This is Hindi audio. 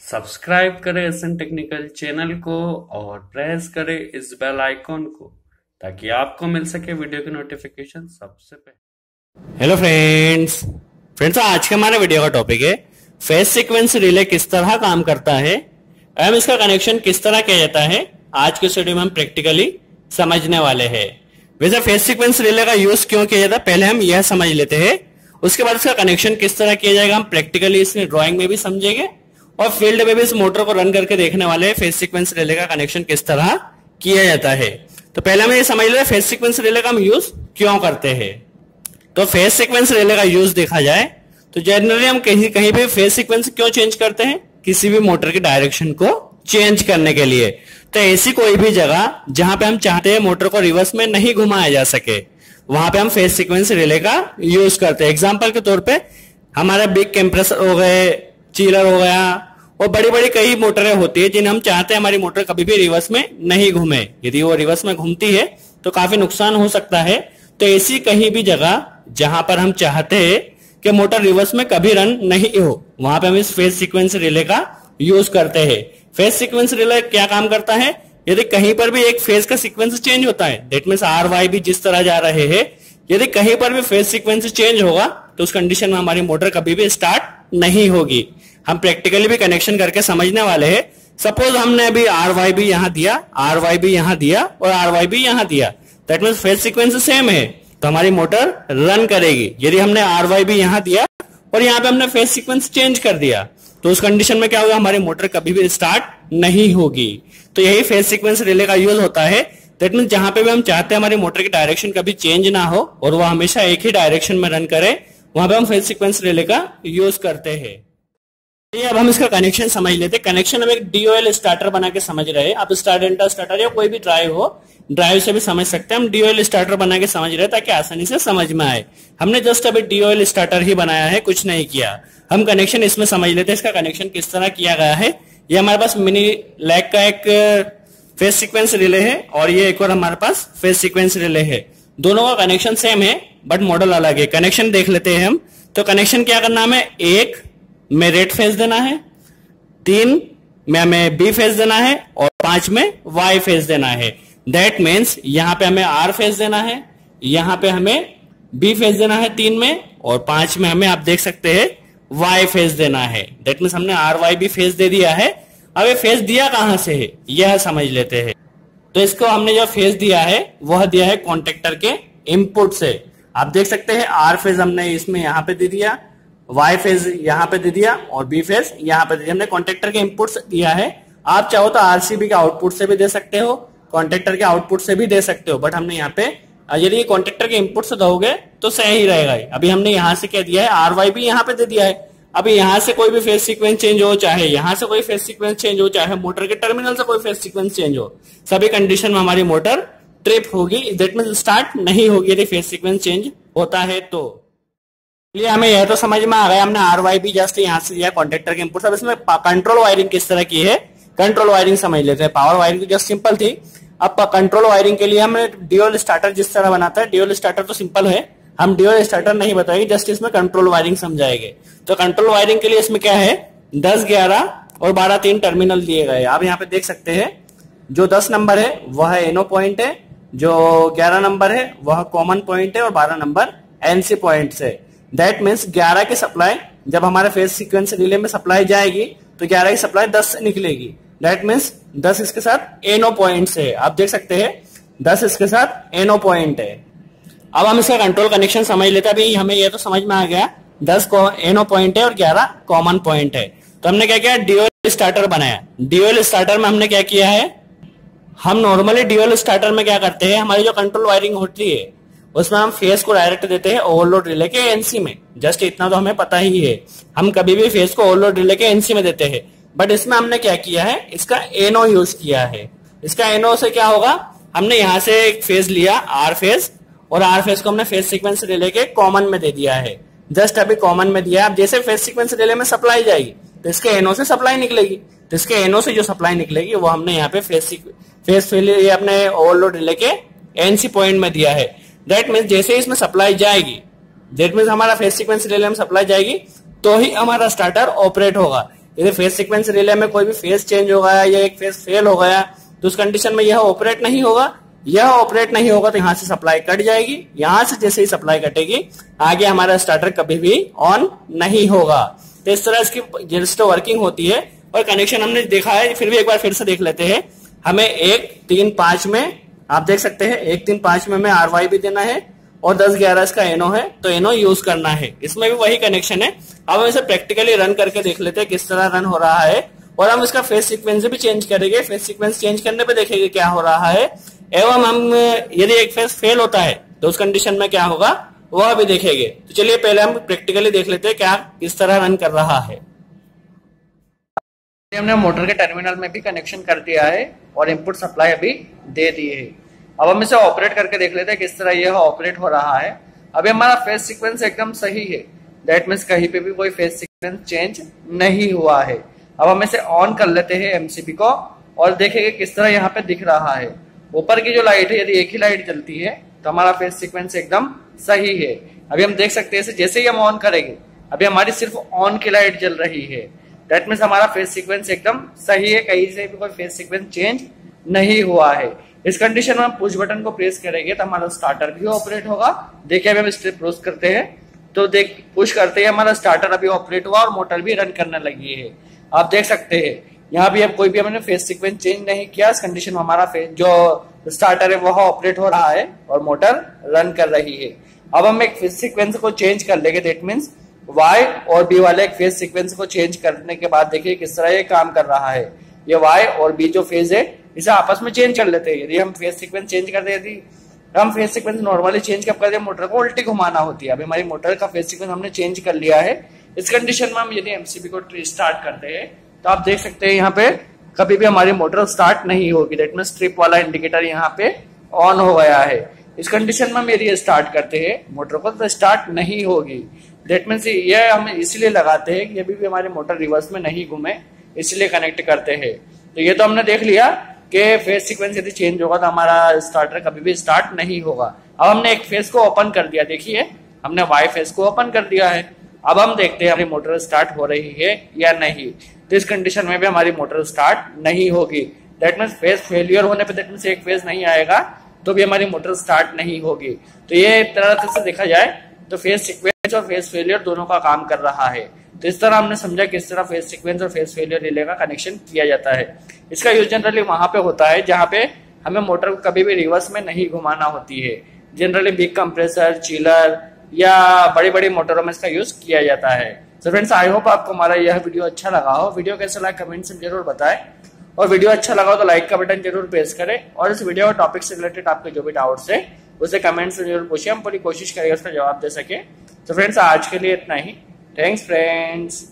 सब्सक्राइब करें एसएन टेक्निकल चैनल को और प्रेस करें इस बेल आइकॉन को ताकि आपको मिल सके वीडियो की नोटिफिकेशन सबसे पहले। हेलो फ्रेंड्स आज का हमारा वीडियो का टॉपिक है फेज सीक्वेंस रिले किस तरह काम करता है एवं इसका कनेक्शन किस तरह किया जाता है। आज के वीडियो में हम प्रैक्टिकली समझने वाले हैं। वैसे फेज सीक्वेंस रिले का यूज क्यों किया जाता है पहले हम यह समझ लेते हैं, उसके बाद इसका कनेक्शन किस तरह किया जाएगा हम प्रैक्टिकली इसमें ड्राइंग में भी समझेंगे और फील्ड में भी इस मोटर को रन करके देखने वाले हैं फेज सीक्वेंस रिले का कनेक्शन किस तरह किया जाता है। तो पहले हम ये समझ लेते हैं फेज सीक्वेंस रिले का हम यूज क्यों करते हैं। तो फेज सीक्वेंस रिले का यूज देखा जाए तो जनरली हम कहीं भी फेज सीक्वेंस क्यों चेंज करते हैं, किसी भी मोटर की डायरेक्शन को चेंज करने के लिए। तो ऐसी कोई भी जगह जहां पे हम चाहते हैं मोटर को रिवर्स में नहीं घुमाया जा सके वहां पे हम फेज सीक्वेंस रिले का यूज करते हैं। एग्जांपल के तौर पे हमारा बिग कंप्रेसर हो गए, चिलर हो गया और बड़ी बड़ी कई मोटरें होती है जिन्हें हम चाहते हैं हमारी मोटर कभी भी रिवर्स में नहीं घूमे। यदि वो रिवर्स में घूमती है तो काफी नुकसान हो सकता है। तो ऐसी कहीं भी जगह जहां पर हम चाहते हैं कि मोटर रिवर्स में कभी रन नहीं हो वहां पे हम इस फेज सीक्वेंस रिले का यूज करते हैं। फेज सीक्वेंस रिले क्या काम करता है, यदि कहीं पर भी एक फेज का सीक्वेंस चेंज होता है दैट मींस आर वाई भी जिस तरह जा रहे हैं, यदि कहीं पर भी फेज सीक्वेंस चेंज होगा तो उस कंडीशन में हमारी मोटर कभी भी स्टार्ट नहीं होगी। हम प्रैक्टिकली भी कनेक्शन करके समझने वाले हैं। सपोज हमने अभी आर वाई भी यहां दिया, आर वाई भी यहां दिया और आर वाई भी यहां दिया, that means phase sequence same है तो हमारी मोटर रन करेगी। यदि हमने आर वाई भी यहां दिया और यहां पे हमने फेज सीक्वेंस चेंज कर दिया तो उस कंडीशन में क्या होगा, हमारी मोटर कभी भी स्टार्ट नहीं होगी। तो यही फेज सीक्वेंस रिले का यूज होता है। दैट मींस जहां पे भी हम चाहते हैं हमारी मोटर की डायरेक्शन कभी चेंज ना हो और वो हमेशा एक ही डायरेक्शन में रन करे वहां पे हम फेज सीक्वेंस रिले का यूज करते हैं। अब हम इसका कनेक्शन समझ लेते हैं। कनेक्शन हम एक डीओएल स्टार्टर बना के समझ रहे हैं। आप स्टार स्टार्टर या कोई भी ड्राइव हो, ड्राइव से भी समझ सकते हैं। हम डीओएल स्टार्टर बना के समझ रहे हैं ताकि आसानी से समझ में आए। हमने जस्ट अभी डीओएल स्टार्टर ही बनाया है, कुछ नहीं किया। हम कनेक्शन इसमें समझ लेते हैं, इसका कनेक्शन किस तरह किया गया है। ये हमारे पास मिनी लैग का एक फेज सीक्वेंस रिले है और ये एक और हमारे पास फेज सीक्वेंस रिले है। दोनों का कनेक्शन सेम है बट मॉडल अलग है। कनेक्शन देख लेते हैं हम। तो कनेक्शन क्या करना हमें, एक में रेड फेज देना है, 3 में हमें बी फेज देना है और 5 में वाई फेज देना है। दैट मीन्स यहां पे हमें आर फेज देना है, यहां पे हमें बी फेज देना है 3 में और 5 में हमें आप देख सकते हैं वाई फेज देना है। दैट मीन्स हमने आर वाई भी फेज दे दिया है। अब ये फेज दिया कहां से है यह समझ लेते हैं। तो इसको हमने जो फेज दिया है वह दिया है कॉन्टेक्टर के इनपुट से। आप देख सकते हैं आर फेज हमने इसमें यहां पे दे दिया, वाई फेज यहां पे दे दिया और बी फेज यहां पे दे दिया। हमने कॉन्टेक्टर के इनपुट से दिया है। आप चाहो तो आरसीबी के आउटपुट से भी दे सकते हो, कॉन्टेक्टर के आउटपुट से भी दे सकते हो, बट हमने यहाँ पे यदि कॉन्टेक्टर के इनपुट से दोगे तो सही ही रहेगा। अभी हमने यहां से क्या दिया है, आर वाई भी यहाँ पे दे दिया है। अभी यहां से कोई भी फेज सीक्वेंस चेंज हो, चाहे यहां से कोई फेज सीक्वेंस चेंज हो, चाहे मोटर के टर्मिनल से कोई फेज सीक्वेंस चेंज हो, सभी कंडीशन में हमारी मोटर ट्रिप होगी। दैट मींस स्टार्ट नहीं होगी यदि फेज सीक्वेंस चेंज होता है। तो इसलिए हमें यह तो समझ में आ गया, हमने आर वाई भी जस्ट यहां से दिया कॉन्टेक्टर के इनपुट। अब इसमें कंट्रोल वायरिंग किस तरह की है, कंट्रोल वायरिंग समझ लेते हैं। पावर वायरिंग जस्ट सिंपल थी। अब कंट्रोल वायरिंग के लिए हमें डीओएल स्टार्टर जिस तरह बनाता है, डीओएल स्टार्टर तो सिंपल है, हम डीओएल स्टार्टर नहीं बताएंगे, जस्ट इसमें कंट्रोल वायरिंग समझाएंगे। तो कंट्रोल वायरिंग के लिए इसमें क्या है, 10, 11 और 12 3 टर्मिनल दिए गए। आप यहाँ पे देख सकते हैं जो 10 नंबर है वह एनओ पॉइंट है, जो 11 नंबर है वह कॉमन पॉइंट है और 12 नंबर एनसी पॉइंट है। दैट मीन्स 11 की सप्लाई जब हमारे फेज सीक्वेंस रिले में सप्लाई जाएगी तो 11 की सप्लाई 10 से निकलेगी। दैट मीन्स 10 इसके साथ एनओ पॉइंट है। आप देख सकते हैं 10 इसके साथ एनओ पॉइंट है। अब हम इसका कंट्रोल कनेक्शन समझ लेते हैं। अभी हमें यह तो समझ में आ गया 10 को एनओ पॉइंट है और 11 कॉमन पॉइंट है। तो हमने क्या किया, डीओएल स्टार्टर बनाया। डीओएल स्टार्टर में हमने क्या किया है, हम नॉर्मली डीओएल स्टार्टर में क्या करते हैं, हमारी जो कंट्रोल वायरिंग होती है उसमें हम फेज को डायरेक्ट देते हैं ओवरलोड रिले के एनसी में। जस्ट इतना तो हमें पता ही है, हम कभी भी फेज को ओवरलोड रिले के एनसी में देते हैं। बट इसमें हमने क्या किया है, इसका एनओ यूज किया है। इसका एनओ से क्या होगा, हमने यहां से एक फेज लिया आर फेज और आर फेज को हमने फेज सीक्वेंस रिले के कॉमन में दे दिया है। जस्ट अभी कॉमन में दिया। अब जैसे फेज सीक्वेंस रिले में सप्लाई जाएगी तो इसके एनओ से सप्लाई निकलेगी। तो इसके एनओ से जो सप्लाई निकलेगी वो हमने यहाँ पे फेज अपने ओवरलोड रिले के एनसी पॉइंट में दिया है। दैट मीन्स जैसे इसमें सप्लाई जाएगी, दैट मीन्स हमारा फेज सीक्वेंस रिले में सप्लाई जाएगी तो ही हमारा स्टार्टर ऑपरेट होगा। यदि फेज सीक्वेंस रिले में कोई भी फेज चेंज हो गया या एक फेज फेल हो गया तो उस कंडीशन में यह ऑपरेट नहीं होगा। यह ऑपरेट नहीं होगा तो यहाँ से सप्लाई कट जाएगी। यहाँ से जैसे ही सप्लाई कटेगी आगे हमारा स्टार्टर कभी भी ऑन नहीं होगा। तो इस तरह इसकी जस्ट वर्किंग होती है। और कनेक्शन हमने देखा है, फिर भी एक बार फिर से देख लेते हैं। हमें 1 3 5 में आप देख सकते हैं 1 3 5 में हमें RY भी देना है और 10 11 इसका एनो है तो एनो यूज करना है। इसमें भी वही कनेक्शन है। अब हम इसे प्रैक्टिकली रन करके देख लेते हैं किस तरह रन हो रहा है और हम इसका फेज सीक्वेंस भी चेंज करेंगे। फेज सीक्वेंस चेंज करने पे देखेंगे क्या हो रहा है एवं हम यदि एक फेज फेल होता है तो उस कंडीशन में क्या होगा वह भी देखेंगे। तो चलिए पहले हम प्रैक्टिकली देख लेते हैं क्या किस तरह रन कर रहा है। हमने मोटर के टर्मिनल में भी कनेक्शन कर दिया है और इनपुट सप्लाई अभी दे दी है। अब हम इसे ऑपरेट करके देख लेते हैं किस तरह यह ऑपरेट हो रहा है। अभी हमारा फेज सीक्वेंस एकदम सही है, दैट मीन्स कहीं पे भी कोई फेज सीक्वेंस चेंज नहीं हुआ है। अब हम इसे ऑन कर लेते हैं एमसीबी को और देखेंगे किस तरह यहाँ पे दिख रहा है। ऊपर की जो लाइट है यदि एक ही लाइट जलती है तो हमारा फेज सीक्वेंस एकदम सही है। अभी हम देख सकते हैं जैसे ही हम ऑन करेंगे अभी हमारी सिर्फ ऑन की लाइट जल रही है, दैट मीन्स हमारा फेज सीक्वेंस एकदम सही है, कहीं से भी कोई फेज सीक्वेंस चेंज नहीं हुआ है। इस कंडीशन में हम पुश बटन को प्रेस करेंगे तो हमारा स्टार्टर भी ऑपरेट होगा। देखिए अभी हम स्टेप प्रेस करते हैं तो देख पुश करते ही हमारा स्टार्टर अभी ऑपरेट हुआ और मोटर भी रन करने लगी है। आप देख सकते हैं यहाँ भी अब कोई भी हमने फेज सीक्वेंस चेंज नहीं किया। इस कंडीशन में हमारा जो स्टार्टर है वह ऑपरेट हो रहा है और मोटर रन कर रही है। अब हम एक फेज सीक्वेंस को चेंज कर लेंगे, दैट मीन्स Y और B वाले एक फेज सीक्वेंस को चेंज करने के बाद देखिए किस तरह ये काम कर रहा है। ये Y और B जो फेज है इसे आपस में चेंज कर लेते हैं। यदि हम फेज सीक्वेंस चेंज कर दे, यदि हम फेज सीक्वेंस नॉर्मली चेंज कब करते हैं, मोटर को उल्टी घुमाना होती है। अभी हमारी मोटर का फेज सीक्वेंस हमने चेंज कर लिया है। इस कंडीशन में हम यदि एमसीबी को स्टार्ट करते हैं तो आप देख सकते हैं यहाँ पे कभी भी हमारी मोटर स्टार्ट नहीं होगी, दैट मीन्स ट्रिप वाला इंडिकेटर यहाँ पे ऑन हो गया है। इस कंडीशन में हम यदि स्टार्ट करते हैं मोटर को तो स्टार्ट नहीं होगी, दैट मीन्स ये हम इसलिए लगाते हैं कि अभी भी हमारी मोटर रिवर्स में नहीं घूमे, इसलिए कनेक्ट करते हैं। तो ये तो हमने देख लिया कि फेज सीक्वेंस यदि चेंज होगा तो हमारा स्टार्टर कभी भी स्टार्ट नहीं होगा। अब हमने एक फेज को ओपन कर दिया, देखिए हमने वाई फेज को ओपन कर दिया है। अब हम देखते हैं हमारी मोटर स्टार्ट हो रही है या नहीं। तो इस कंडीशन में भी हमारी मोटर स्टार्ट नहीं होगी, दैट मीन्स फेज फेलियर होने पे दैट मीन्स एक फेज नहीं आएगा तो भी हमारी मोटर स्टार्ट नहीं होगी। तो ये एक तरह से देखा जाए तो फेज सीक्वेंस और फेज फेलियर दोनों का काम कर रहा है। तो इस तरह हमने समझा किस तरह फेज सीक्वेंस और फेज फेलियर रिले का कनेक्शन किया जाता है। इसका यूज जनरली वहां पे होता है जहां पे हमें मोटर को कभी भी रिवर्स में नहीं घुमाना होती है। जनरली बिग कंप्रेसर, चिलर या बड़ी बड़ी मोटरों में इसका यूज किया जाता है। तो फ्रेंड्स आई होप आपको हमारा यह वीडियो अच्छा लगा हो। वीडियो कैसा लगा कमेंट्स में जरूर बताएं और वीडियो अच्छा लगा हो तो लाइक का बटन जरूर प्रेस करें और इस वीडियो टॉपिक से रिलेटेड आपके जो भी डाउट्स है उसे कमेंट्स में जरूर पूछिए, हम पूरी कोशिश करेंगे उसका जवाब दे सके। तो फ्रेंड्स आज के लिए इतना ही। Thanks friends.